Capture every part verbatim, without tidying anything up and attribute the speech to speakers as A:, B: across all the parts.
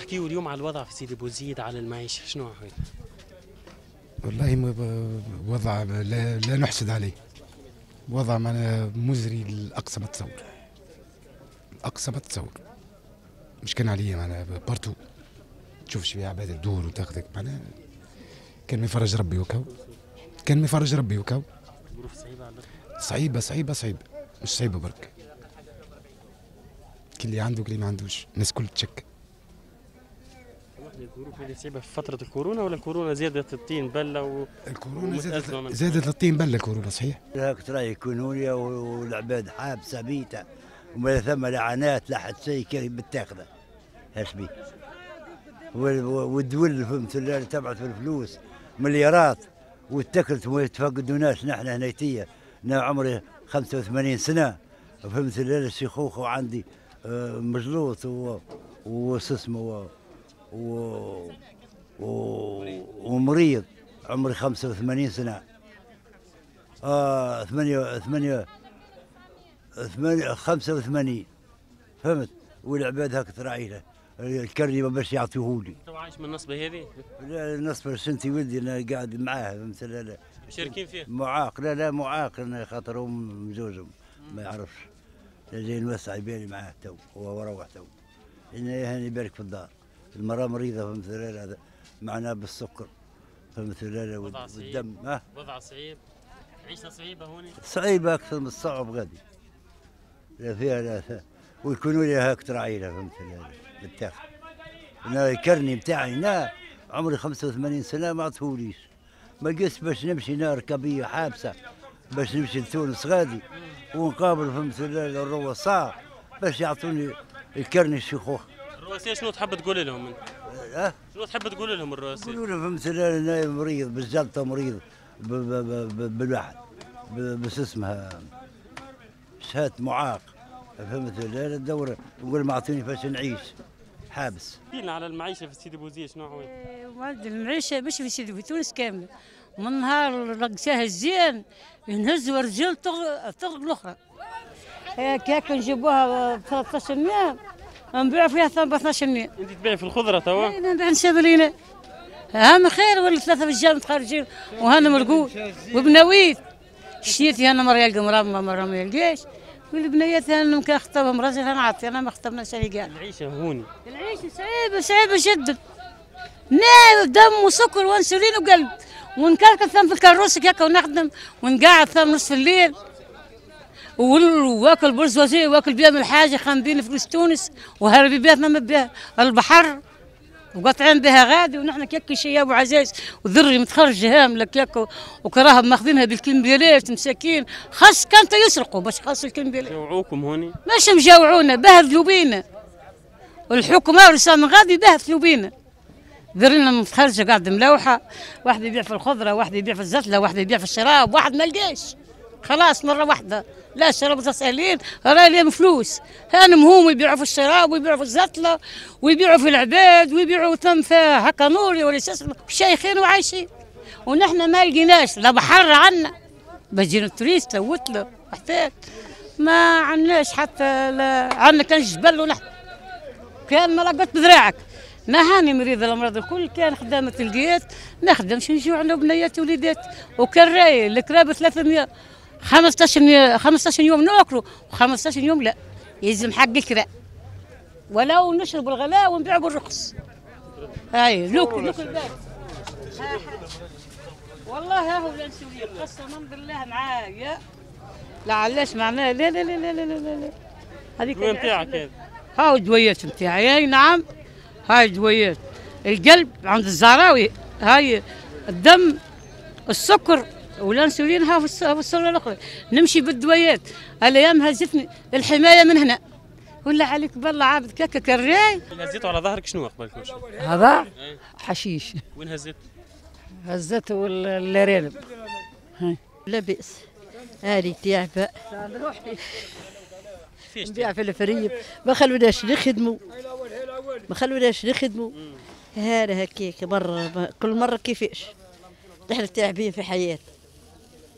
A: نحكيو اليوم على الوضع في سيدي بوزيد، على المعيشه، شنو هو؟
B: والله وضع لا, لا نحسد عليه. وضع معنا مزري لأقصى ما تصور، أقصى ما تصور. مش كان عليا معنا بارتو تشوفش فيها عباد تدور وتاخذك معنا. كان ما يفرج ربي وكاو، كان ما يفرج ربي وكاو.
A: ظروف صعيبه على
B: صعيبه صعيبه صعيبه، مش صعيبه برك. كل اللي عنده كل اللي ما عندوش، الناس كل تشك.
A: الظروف اللي صعيبه في فتره الكورونا، ولا الكورونا زادت الطين بله و...
B: الكورونا زادت زادت الطين بله الكورونا صحيح.
C: هاك تراي كونوليا والعباد حابسه بيته وما ثم لعنات لا حد شيء كان بتاخذه هاشبي. والدول فهمت اللي تبعث في الفلوس مليارات واتكلت وما يتفقدوناش. نحن هنيتيه انا عمري خمسة وثمانين سنه، فهمت الليله الشيخوخه وعندي مجلوط وسسمه و ومريض عمري خمسة وثمانين سنه. اه ثمانية ثمانية ثمانية خمسة وثمانين فهمت. والعباد هاك تراعينا الكرني ما باش يعطيهولي.
A: تو عايش من النصبه هذه؟
C: لا النصبه سنتي ولدي انا قاعد معاه فهمت. لا لا
A: مشاركين فيه؟
C: معاق. لا لا معاق انا خاطر هو مزوجهم ما يعرفش. جاي نوسع يبالي معاه تو هو روح تو. انا هاني يبارك في الدار. المراه مريضه فهمت. لا لا معناه بالسكر فهمت. لا لا والدم ها
A: وضع صعيب، عيشه صعيبه هوني.
C: صعيبه اكثر من الصعب غادي. لا فيها لا فيها. ويكونوا لي هاك تراعينا فهمت. لا بالتاخر انا الكرني بتاعي انا عمري خمسة وثمانين سنه ما عطوليش. ما قست باش نمشي نار ركبيه حابسه باش نمشي لتونس غادي ونقابل فهمت الرواسا باش يعطوني الكرني الشيخوخ.
A: الرواسيه شنو تحب تقول لهم انت؟
C: أه؟
A: شنو تحب تقول لهم الرواسيه؟
C: يقولوا لهم فهمت انا مريض بالجلطه مريض بالواحد بس اسمها شهاده معاق فهمت. لا الدوره نقول ما اعطوني باش نعيش حابس.
A: حكينا على المعيشه في سيدي بوزيد، شنو هو؟
D: المعيشه مش في سيدي في تونس كامله. من نهار رقصاها الزين ينهزوا رجال تغرق الاخرى. هيك هيك نجيبوها ب ثلاثة عشر مية نبيعوا فيها ب اثناش عشر مية.
A: انت تبيع في الخضره توا؟
D: اي نبيع نسابلينا. هم خير ولا ثلاثه رجال متخرجين وهنا مرقود وبنويت. شتيتي انا مره يلقى مرا مره ما يلقاش. والبنيات انا كان خطبهم راجل انا عطي انا ما خطبناش عليه كاع.
A: العيشه هوني
D: العيشه صعيبه صعيبه جدا. نايم دم وسكر وانسولين وقلب ونكركر ثم في الكروسه هكا ونخدم ونقعد ثم نصف الليل واكل برزوازيه واكل بيها من الحاجه خامبين فلوس تونس وهربي بيتنا من بها البحر وقاطعين بها غادي. ونحن كيك شياب وعزاز وذري متخرج هام لك ياك وكراهم ماخذينها بالكمبيالات مساكين. خاص كانت يسرقوا باش خاص الكمبيالات.
A: جوعوكم هوني؟
D: ماشي مجوعونا بهذلوا بينا. والحكومه ورسام غادي بهذلوا بينا. ذرينا متخرجه قاعده ملوحه، واحد يبيع في الخضره، واحد يبيع في الزتله، واحد يبيع في الشراب، واحد ما لقاش. خلاص مره واحده لا الشراب سهلين راه لهم فلوس. هانم هم يبيعوا في الشراب ويبيعوا في الزتله ويبيعوا في العباد ويبيعوا ثم هكا نوري ولا اسمه شيخين وعايشين. ونحن ما لقيناش لا بحر عنا باش يجينا التوريست وتله حتى ما عندناش حتى لا عندنا كان جبل ونحن كان ما لقيت بذراعك. ما هاني مريضه الامراض الكل كان خدامه الجيات نخدم شنو نجيو عندنا بنيات وليدات وكان راي الكراب ثلاثمية خمسطاش خمسطاش يوم ناكلوا وخمسطاش يوم لا يلزم حق الكراء ولو نشرب الغلاء ونبيع بالرخص. هاي لوك لوك الباب والله ها هو الانسولين قسما بالله معايا لا علاش معناه لا لا لا لا لا لا لا هذيك
A: وين نتاعك هذا؟
D: هاو الدويات نتاعي. اي نعم هاي الدويات. القلب عند الزهراوي، هاي الدم السكر والانسولين ها في الصاله الاخرى. نمشي بالدويات الايام هزتني الحمايه من هنا ولا عليك بالله عابد كاكا كراي.
A: هزيتوا على ظهرك شنو قبل كل شيء؟
D: هذا حشيش.
A: وين هزيت؟
D: هزته الارانب. هاي
E: لا بأس هذه تعبة نبيع في الفريب ما خلوناش نخدموا ما خلوناش نخدموا. هذا هكاك مرة كل مرة كيفاش نحن تعبين في حياتنا.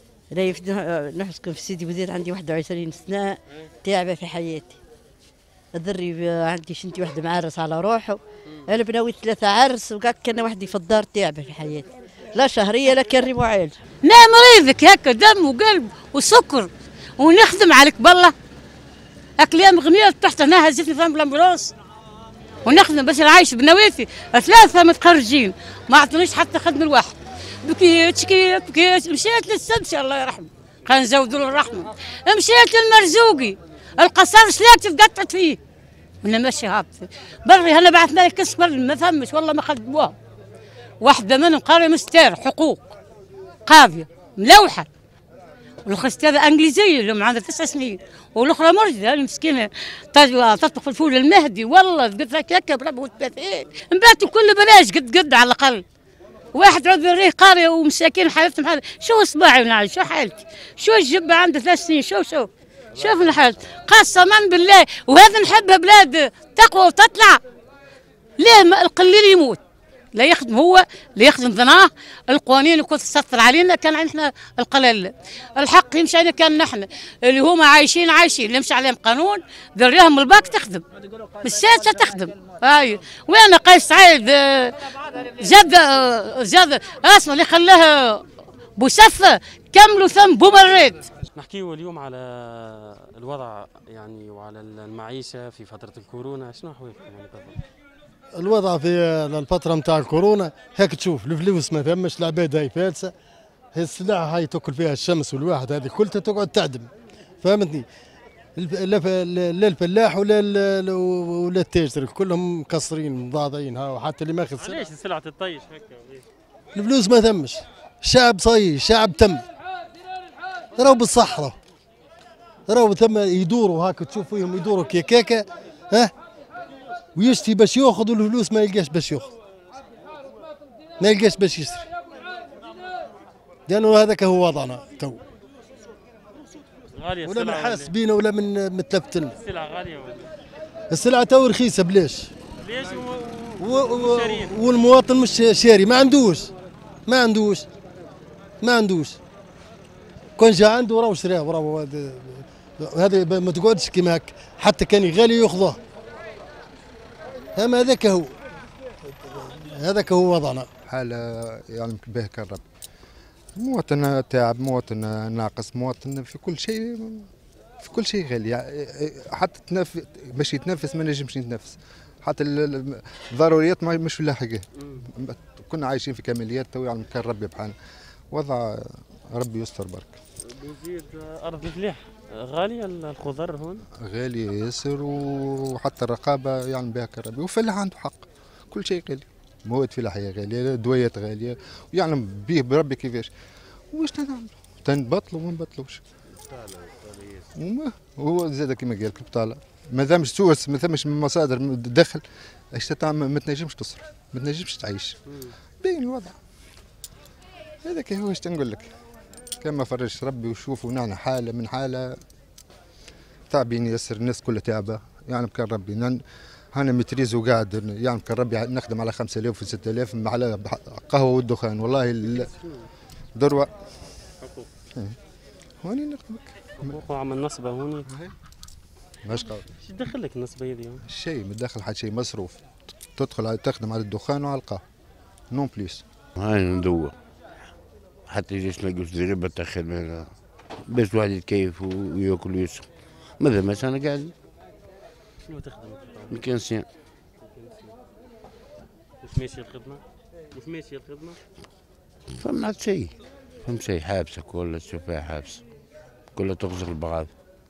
E: نحسكن في سيدي بوزيد عندي واحد وعشرين سنة تعبة في حياتي. الذري عندي شنتي واحدة معرس على روحه. أنا بناوي ثلاثة عرس وقاعد كان وحدي في الدار تعبة في حياتي، لا شهرية لا كري معالج.
D: لا مريضك هكا دم وقلب وسكر ونخدم عليك بالله. أكلام غنية تحت هنا هزتني في الأمبولانس ونخدم باش نعيش بنواتي. ثلاثة متخرجين ما عطونيش حتى خدمة واحد. بكيت شكيت بكيت مشيت للسدش الله يرحمه، كان نزودوا له الرحمة. مشيت للمرزوقي القصر شلاكت تقطعت فيه وانا ماشي هابطه بري. هلا بعثنا لي كسب ما فهمش والله ما خدموها. واحده منهم قاريه مستار حقوق قاضيه ملوحه، والاخرى استاذه انجليزيه اللي عندها تسع سنين، والاخرى مرجله المسكينه تطبخ في الفول المهدي. والله قلت لك هكا بربي وتباتين نباتوا كل بلاش قد قد على الاقل. واحد عود الريه قاريه ومساكين حالتهم حالة. شو صباعي ونعي شو حالتي شو الجبه عنده ثلاث سنين شو شو شوف الحال قسما بالله. وهذا نحبها بلاد تقوى وتطلع. ليه القليل يموت لا يخدم هو لا يخدم ذناه. القوانين كنت تسطر علينا كان احنا القليل الحق يمشي علينا كان نحن اللي هما عايشين عايشين اللي يمشي عليهم قانون دريهم الباك تخدم بالسادسه تخدم. هاي وين قيس سعيد زاد زاد اسمه اللي خلاه بوسفه كملوا ثم بومريت.
A: نحكيو اليوم على الوضع يعني وعلى المعيشة في فترة الكورونا. شنو أحوالكم يعني بالضبط؟
F: الوضع في الفترة نتاع الكورونا هيك تشوف الفلوس ما ثمش، العباد هاي فالسة، هي السلعة هاي تاكل فيها الشمس والواحد هذه كلها تقعد تعدم، فهمتني؟ لا الفلاح ولا ولا التاجر كلهم مكسرين مضاضعين ها، وحتى اللي ماخذ سلعة.
A: علاش السلعة تطيش هكا؟
F: الفلوس ما ثمش، الشعب صايي، الشعب تم. راهو بالصحراء راهو ثم يدوروا هاك تشوف فيهم يدوروا كيكاكا ها، ويشتي باش ياخذ والفلوس ما يلقاش باش ياخذ، ما يلقاش باش يشتري، لانه هذاك هو وضعنا تو.
A: غالية
F: ولا من
A: السلعة
F: حاس بينا ولا من متلفتنا.
A: السلعة غالية ولا؟
F: السلعة تو رخيصة بلاش.
A: ليش و...
F: و... و... والمواطن مش شاري، ما عندوش ما عندوش ما عندوش كون جا عنده راهو شراه راهو هذا ما تقعدش كيما هكا، حتى كان غالي ياخذوه. اما هذاك هو هذاك هو وضعنا.
G: حالة يعني به كالرب، مواطن تعب، مواطن ناقص، مواطن في كل شيء، في كل شيء غالي. حتى تنف... باش يتنفس ما نجمش يتنفس، حتى الضروريات مش لاحقه. كنا عايشين في كماليات تو يعني كان ربي بحالنا. وضع ربي يستر برك.
A: بوزيد أرض الفلاح غالية الخضر هون؟
G: غالية ياسر، وحتى الرقابة يعني بها كربي، والفلاح عنده حق، كل شيء غالي، مواد فلاحية غالية، دويات غالية، ويعلم به بربي كيفاش. واش تنعملوا؟ تنبطلوا وما نبطلوش. وما هو زاد كما قال لك بطالة، ما دامش سورس ما ثمش مصادر دخل، اش تعمل؟ ما تنجمش تصرف، ما تنجمش تعيش. باين الوضع. هذاك هو اش تنقول لك. كما فرجت ربي وشوف ونحن حاله من حاله تعبين ياسر، الناس كلها تعبه يعني بكان ربي. انا متريز وقاعد يعني بكان ربي نخدم على خمسة آلاف و ستة آلاف على قهوه والدخان، والله ذروه
A: حقوق.
G: هوني نخدمك
A: حقوق وعمل نصبه هوني.
G: ماش قال
A: ايش دخل لك النصبه هذه؟
G: شيء ما داخل حد شيء، مصروف تدخل تخدم على الدخان وعلى القهوه نون بليس.
H: هاي ندور حتى يجيش نلقوا تجربة تاخذ باش الواحد يتكيف وياكل ويشرب. ماذا ما انا قاعد.
A: شنو تخدم؟
H: ميكانسيان.
A: كيف ماشية الخدمة؟ كيف ماشية الخدمة؟
H: فما عاد شيء، فما شيء حابسة كلها تشوف فيها حابسة، كلها تغزل البغاض.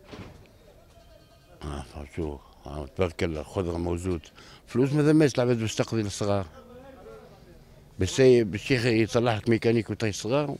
H: اه شو آه تبارك الله الخضرة موجود، فلوس ما ثماش العباد باش تقضي للصغار. بس بالشيخ يصلح لك ميكانيك وطي صغار،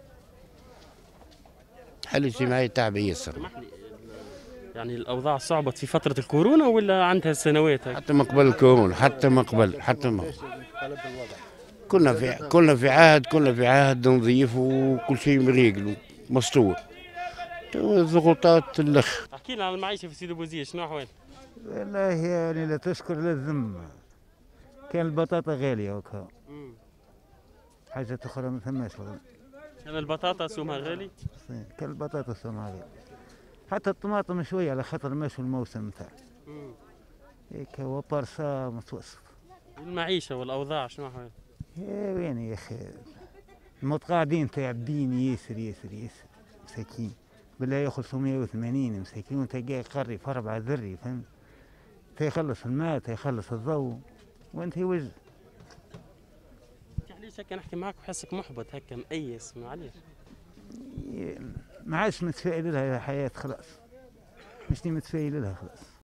H: الحل الاجتماعي تعب ياسر.
A: يعني الاوضاع صعبت في فتره الكورونا ولا عندها سنوات؟
H: حتى ما قبل الكورونا، حتى ما قبل، حتى ما كنا في كنا في عهد كنا في عهد نظيف وكل شيء مريقل ومسطور. ضغوطات الاخ.
A: احكي لنا عن المعيشه في سيدي بوزيد، شنو احوال؟
I: والله يعني لا تشكر لا الذم. كان البطاطا غاليه وكا. حاجة أخرى ما ثماش والله.
A: كان البطاطا سومها غالي؟
I: كان البطاطا سومها غالي. حتى الطماطم شوية على خاطر ماشوا الموسم نتاع. هيك هو برشا متوسط.
A: المعيشة والأوضاع شنو أحوال؟
I: يا وين يا أخي المتقاعدين تعبين ياسر ياسر ياسر مساكين، بالله ياخذ خمسمية وثمانين مساكين وأنت قاعد قري في أربعة ذري فهمت؟ تيخلص الماء تيخلص الضوء وأنت وجه.
A: علاش هكا نحكي معاك وحسك محبط هكا مأيس معليش؟
I: ما عادش متفائل لها الحياة خلاص، مش متفائل لها خلاص.